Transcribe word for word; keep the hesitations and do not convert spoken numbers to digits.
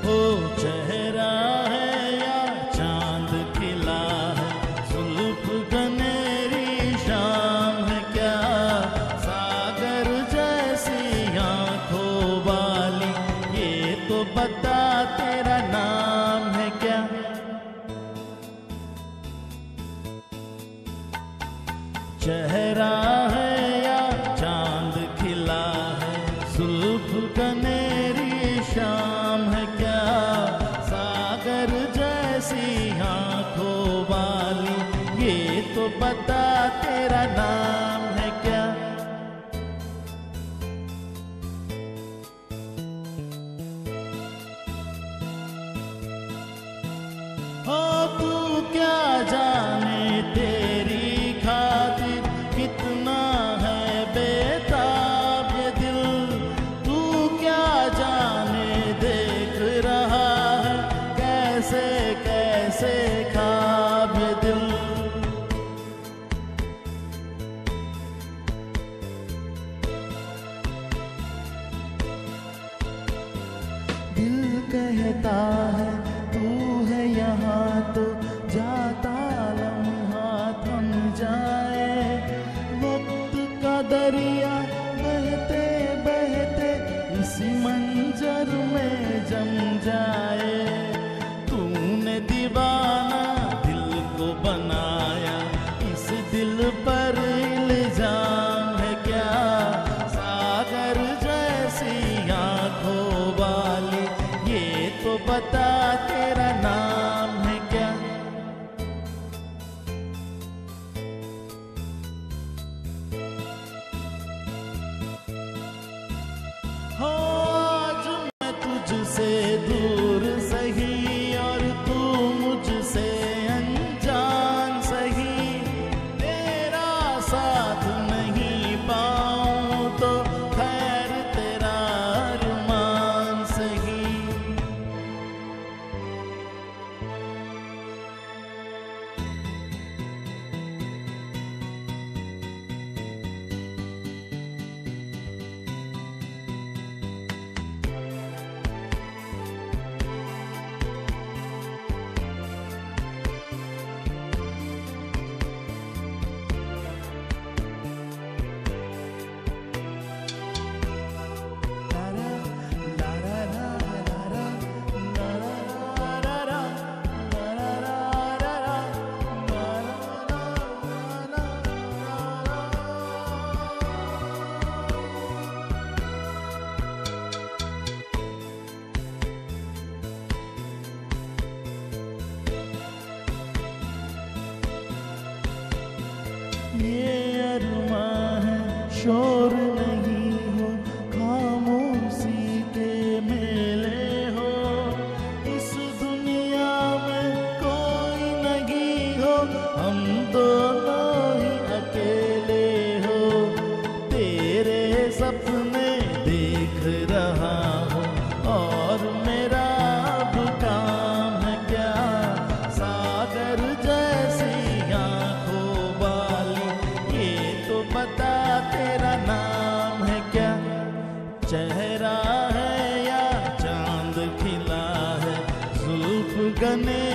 हो चेहरा है या चांद खिला है, जुल्फ गनेरी शाम है क्या, सागर जैसी आंखों वाली, ये तो बता तेरा नाम है क्या। चेहरा है या चांद खिला है, जुल्फ गनेरी शाम है क्या, सागर जैसी आंखों वाली, ये तो बता तेरा नाम है क्या। हो तू क्या जाने तेरी खातिर कितना है बेताब ये दिल, तू क्या जाने देख रहा है कैसे कैसे ख्वाब ये दिल। दिल कहता है तू है यहाँ तो जाता लम्हा थम जाए, वक्त का दरिया बहते बहते इसी मंजर में जम जाए। तूने दीवाना दिल को बनाया, इस दिल पर इल्जाम है क्या, सागर जैसी आंखों वाली, ये तो बता तेरा नाम है क्या। हो आज मैं तुझसे दूर सही और तू मुझसे अनजान सही, तेरा साथ नहीं पाऊं तो खैर तेरा अरमान सही। ये अरमां है शोर नहीं हो, खामोशी के मेले हो, इस दुनिया में कोई नहीं हो, हम दोनों ही अकेले हो। तेरे सपने देख रहा हूँ और मेरा अब काम है क्या, सागर जैसी आंखों वाली, ये तो बता तेरा नाम है क्या। चेहरा है या चांद खिला है, जुल्फ गने